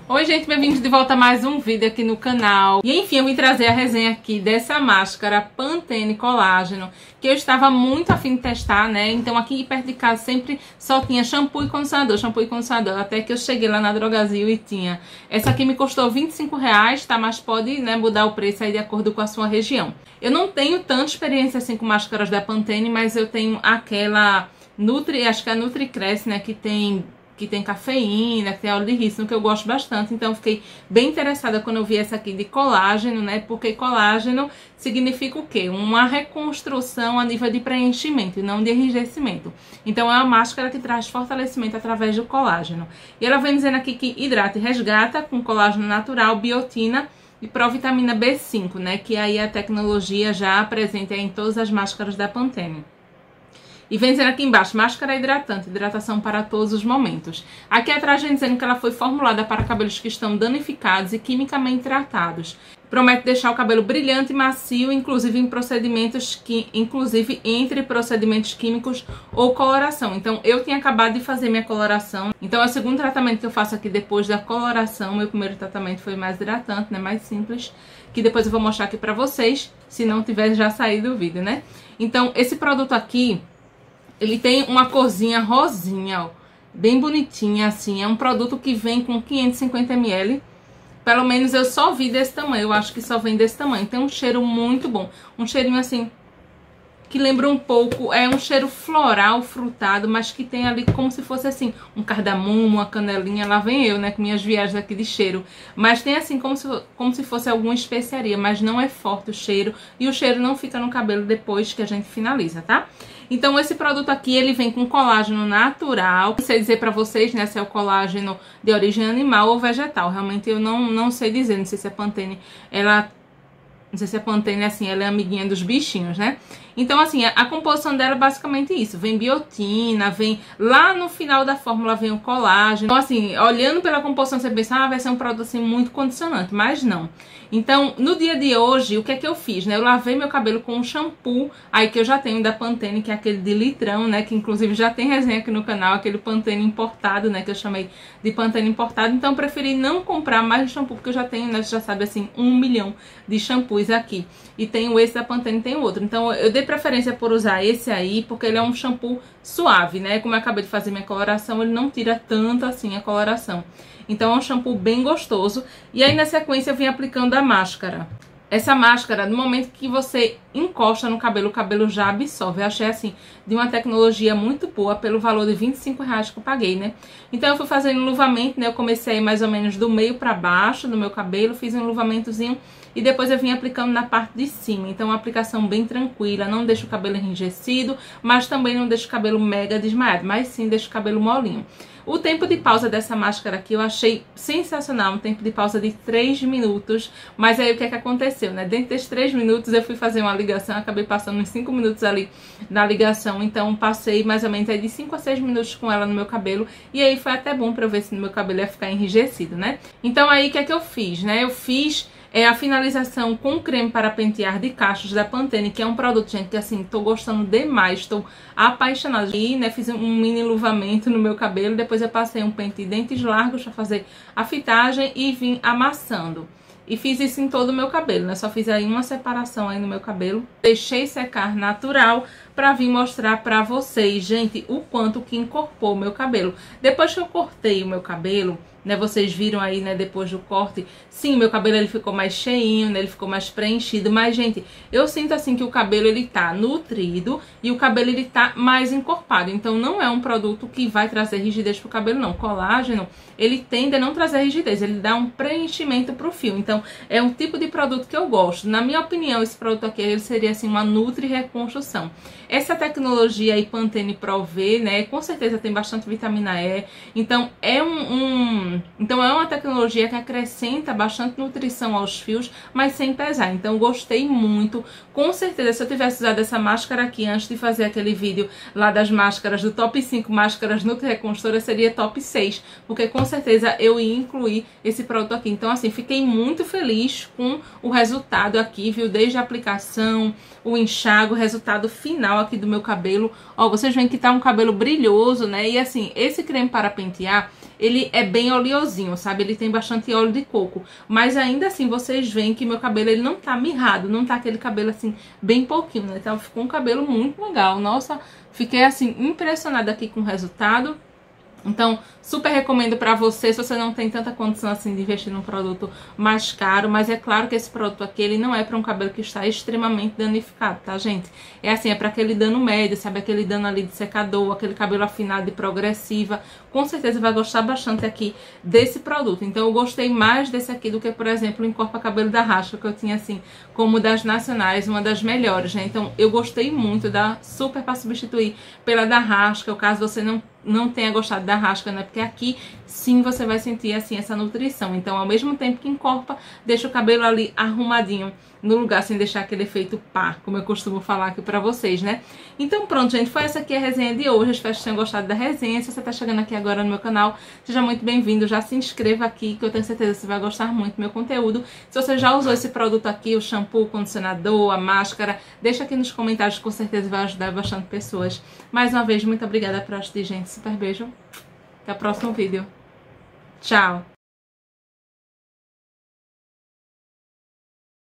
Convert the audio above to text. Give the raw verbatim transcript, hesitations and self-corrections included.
Oi gente, bem-vindos de volta a mais um vídeo aqui no canal. E enfim, eu vim trazer a resenha aqui dessa máscara Pantene Colágeno, que eu estava muito afim de testar, né? Então aqui perto de casa sempre só tinha shampoo e condicionador, shampoo e condicionador, até que eu cheguei lá na Drogazil e tinha. Essa aqui me custou vinte e cinco reais, tá? Mas pode, né, mudar o preço aí de acordo com a sua região. Eu não tenho tanta experiência assim com máscaras da Pantene, mas eu tenho aquela Nutri, acho que é a Nutricrest, né, que tem... que tem cafeína, que tem óleo de rícino, que eu gosto bastante. Então eu fiquei bem interessada quando eu vi essa aqui de colágeno, né? Porque colágeno significa o quê? Uma reconstrução a nível de preenchimento e não de enrijecimento. Então é uma máscara que traz fortalecimento através do colágeno. E ela vem dizendo aqui que hidrata e resgata com colágeno natural, biotina e provitamina B cinco, né? Que aí a tecnologia já presente em todas as máscaras da Pantene. E vem dizendo aqui embaixo, máscara hidratante, hidratação para todos os momentos. Aqui atrás vem dizendo que ela foi formulada para cabelos que estão danificados e quimicamente tratados. Promete deixar o cabelo brilhante e macio, inclusive em procedimentos que, inclusive entre procedimentos químicos ou coloração. Então, eu tinha acabado de fazer minha coloração. Então, é o segundo tratamento que eu faço aqui depois da coloração. Meu primeiro tratamento foi mais hidratante, né? Mais simples. Que depois eu vou mostrar aqui pra vocês, se não tiver já saído o vídeo, né? Então, esse produto aqui... ele tem uma corzinha rosinha, ó, bem bonitinha assim. É um produto que vem com quinhentos e cinquenta mililitros. Pelo menos eu só vi desse tamanho, eu acho que só vem desse tamanho. Tem um cheiro muito bom, um cheirinho assim, que lembra um pouco, é um cheiro floral, frutado, mas que tem ali como se fosse assim, um cardamomo, uma canelinha. Lá vem eu, né, com minhas viagens aqui de cheiro. Mas tem assim, como se, como se fosse alguma especiaria, mas não é forte o cheiro. E o cheiro não fica no cabelo depois que a gente finaliza, tá? Então esse produto aqui, ele vem com colágeno natural. Não sei dizer pra vocês, né, se é o colágeno de origem animal ou vegetal. Realmente eu não, não sei dizer, não sei se a Pantene, ela... Não sei se a Pantene, assim, ela é amiguinha dos bichinhos, né? Então, assim, a, a composição dela é basicamente isso. Vem biotina, vem... Lá no final da fórmula vem o colágeno. Então, assim, olhando pela composição, você pensa, ah, vai ser um produto, assim, muito condicionante. Mas não. Então, no dia de hoje, o que é que eu fiz, né? Eu lavei meu cabelo com um shampoo, aí que eu já tenho da Pantene, que é aquele de litrão, né? Que, inclusive, já tem resenha aqui no canal, aquele Pantene importado, né? Que eu chamei de Pantene importado. Então, eu preferi não comprar mais um shampoo, porque eu já tenho, né? Você já sabe, assim, um milhão de shampoos aqui. E tenho esse da Pantene e tem outro. Então eu dei preferência por usar esse aí, porque ele é um shampoo suave, né? Como eu acabei de fazer minha coloração, ele não tira tanto assim a coloração. Então é um shampoo bem gostoso. E aí na sequência eu vim aplicando a máscara. Essa máscara, no momento que você encosta no cabelo, o cabelo já absorve. Eu achei, assim, de uma tecnologia muito boa pelo valor de vinte e cinco reais que eu paguei, né? Então eu fui fazendo enluvamento, né? Eu comecei mais ou menos do meio pra baixo do meu cabelo, fiz um enluvamentozinho e depois eu vim aplicando na parte de cima. Então uma aplicação bem tranquila, não deixa o cabelo enrijecido, mas também não deixa o cabelo mega desmaiado, mas sim deixa o cabelo molinho. O tempo de pausa dessa máscara aqui eu achei sensacional, um tempo de pausa de três minutos, mas aí o que é que aconteceu, né? Dentro desses três minutos eu fui fazer uma ligação, acabei passando uns cinco minutos ali na ligação, então passei mais ou menos aí de cinco a seis minutos com ela no meu cabelo, e aí foi até bom pra eu ver se no meu cabelo ia ficar enrijecido, né? Então aí o que é que eu fiz, né? Eu fiz... é a finalização com creme para pentear de cachos da Pantene, que é um produto, gente, que assim, tô gostando demais, estou apaixonada. E, né, fiz um mini enluvamento no meu cabelo, depois eu passei um pente de dentes largos para fazer a fitagem e vim amassando. E fiz isso em todo o meu cabelo, né? Só fiz aí uma separação aí no meu cabelo. Deixei secar natural pra vir mostrar pra vocês, gente, o quanto que encorpou o meu cabelo. Depois que eu cortei o meu cabelo, né, vocês viram aí, né, depois do corte, sim, meu cabelo ele ficou mais cheinho, né, ele ficou mais preenchido, mas, gente, eu sinto assim que o cabelo ele tá nutrido e o cabelo ele tá mais encorpado, então não é um produto que vai trazer rigidez pro cabelo, não. Colágeno, ele tende a não trazer rigidez, ele dá um preenchimento pro fio, então é um tipo de produto que eu gosto. Na minha opinião, esse produto aqui, ele seria assim uma nutri reconstrução. Essa tecnologia aí, Pantene Pro V, né, com certeza tem bastante vitamina E, então é um, um então é uma tecnologia que acrescenta bastante nutrição aos fios, mas sem pesar. Então gostei muito. Com certeza, se eu tivesse usado essa máscara aqui antes de fazer aquele vídeo lá das máscaras, do top cinco máscaras Nutri Reconstrutora, seria top seis, porque com certeza eu ia incluir esse produto aqui. Então assim, fiquei muito feliz com o resultado aqui, viu? Desde a aplicação, o enxágue, o resultado final aqui do meu cabelo. Ó, vocês veem que tá um cabelo brilhoso, né? E assim, esse creme para pentear, ele é bem oleosinho, sabe? Ele tem bastante óleo de coco. Mas ainda assim, vocês veem que meu cabelo, ele não tá mirrado, não tá aquele cabelo assim, bem pouquinho, né? Então ficou um cabelo muito legal. Nossa, fiquei assim, impressionada aqui com o resultado. Então, super recomendo pra você, se você não tem tanta condição assim de investir num produto mais caro, mas é claro que esse produto aqui, ele não é pra um cabelo que está extremamente danificado, tá, gente? É assim, é pra aquele dano médio, sabe? Aquele dano ali de secador, aquele cabelo afinado e progressiva. Com certeza vai gostar bastante aqui desse produto. Então, eu gostei mais desse aqui do que, por exemplo, o Encorpa Cabelo da Rasca, que eu tinha assim, como das nacionais, uma das melhores, né? Então, eu gostei muito, dá super pra substituir pela da Rasca, caso você não não tenha gostado da Rasca, né? Porque aqui sim você vai sentir assim essa nutrição. Então, ao mesmo tempo que encorpa, deixa o cabelo ali arrumadinho no lugar, sem deixar aquele efeito pá, como eu costumo falar aqui pra vocês, né? Então pronto, gente, foi essa aqui a resenha de hoje. Espero que vocês tenham gostado da resenha. Se você tá chegando aqui agora no meu canal, seja muito bem-vindo. Já se inscreva aqui, que eu tenho certeza que você vai gostar muito do meu conteúdo. Se você já usou esse produto aqui, o shampoo, o condicionador, a máscara, deixa aqui nos comentários, com certeza vai ajudar bastante pessoas. Mais uma vez, muito obrigada por assistir, gente. Super beijo. Até o próximo vídeo. Tchau!